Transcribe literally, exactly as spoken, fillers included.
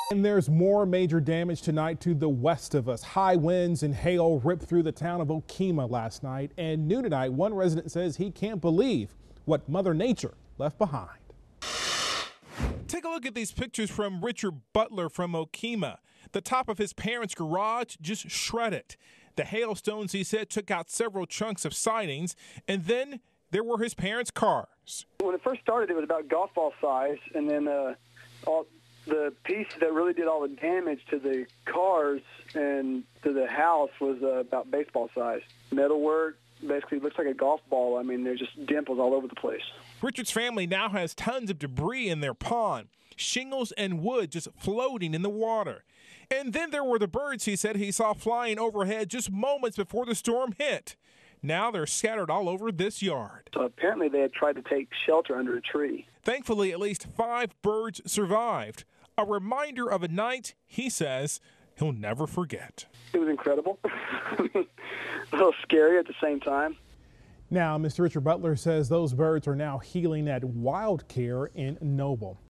And there's more major damage tonight to the west of us. High winds and hail ripped through the town of Okemah last night. And new tonight, one resident says he can't believe what Mother Nature left behind. Take a look at these pictures from Richard Butler from Okemah. The top of his parents' garage just shredded. The hailstones, he said, took out several chunks of sidings, and then there were his parents' cars. When it first started, it was about golf ball size, and then uh, all the piece that really did all the damage to the cars and to the house was uh, about baseball size. Metalwork basically looks like a golf ball. I mean, there's just dimples all over the place. Richard's family now has tons of debris in their pond, shingles and wood just floating in the water. And then there were the birds he said he saw flying overhead just moments before the storm hit. Now they're scattered all over this yard. So apparently they had tried to take shelter under a tree. Thankfully, at least five birds survived. A reminder of a night, he says, he'll never forget. It was incredible. A little scary at the same time. Now, Mister Richard Butler says those birds are now healing at Wild Care in Noble.